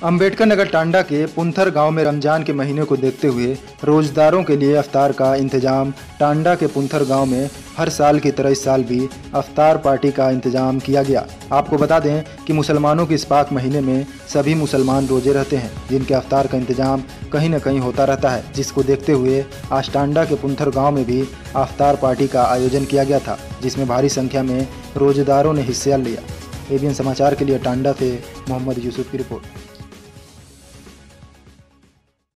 अंबेडकर नगर टांडा के पुंथर गांव में रमजान के महीने को देखते हुए रोजदारों के लिए अफ्तार का इंतजाम टांडा के पुंथर गांव में हर साल की तरह इस साल भी अफ्तार पार्टी का इंतजाम किया गया। आपको बता दें कि मुसलमानों के इस पाक महीने में सभी मुसलमान रोजे रहते हैं, जिनके अफ्तार का इंतजाम कहीं न कहीं होता रहता है, जिसको देखते हुए आज टांडा के पुंथर गाँव में भी अफ्तार पार्टी का आयोजन किया गया था, जिसमें भारी संख्या में रोजेदारों ने हिस्सा लिया। एबीएन समाचार के लिए टांडा से मोहम्मद यूसुफ की रिपोर्ट।